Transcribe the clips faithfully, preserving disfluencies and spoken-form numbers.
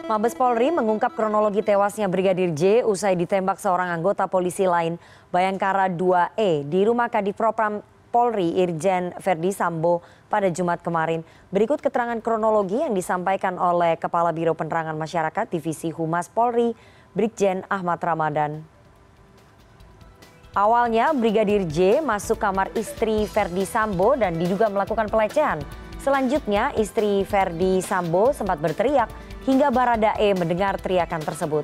Mabes Polri mengungkap kronologi tewasnya Brigadir J usai ditembak seorang anggota polisi lain, Bayangkara dua E, di rumah Kadifropam Polri Irjen Verdi Sambo pada Jumat kemarin. Berikut keterangan kronologi yang disampaikan oleh Kepala Biro Penerangan Masyarakat Divisi Humas Polri, Brigjen Ahmad Ramadan. Awalnya Brigadir J masuk kamar istri Verdi Sambo dan diduga melakukan pelecehan. Selanjutnya istri Verdi Sambo sempat berteriak hingga Baradae mendengar teriakan tersebut.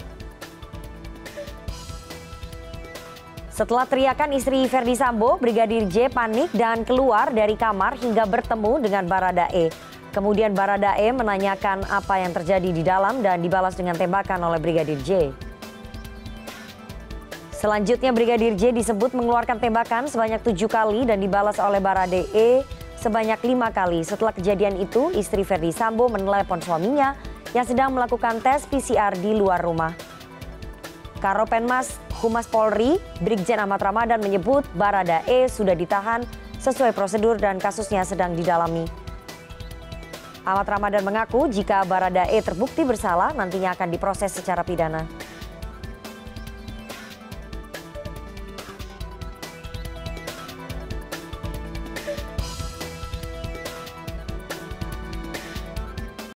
Setelah teriakan istri Verdi Sambo, Brigadir J panik dan keluar dari kamar hingga bertemu dengan Baradae. Kemudian Baradae menanyakan apa yang terjadi di dalam dan dibalas dengan tembakan oleh Brigadir J. Selanjutnya Brigadir J disebut mengeluarkan tembakan sebanyak tujuh kali dan dibalas oleh Baradae sebanyak lima kali. Setelah kejadian itu, istri Verdi Sambo menelepon suaminya yang sedang melakukan tes P C R di luar rumah. Karopenmas Humas Polri, Brigjen Ahmad Ramadan menyebut Baradae sudah ditahan sesuai prosedur dan kasusnya sedang didalami. Ahmad Ramadan mengaku jika Baradae terbukti bersalah nantinya akan diproses secara pidana.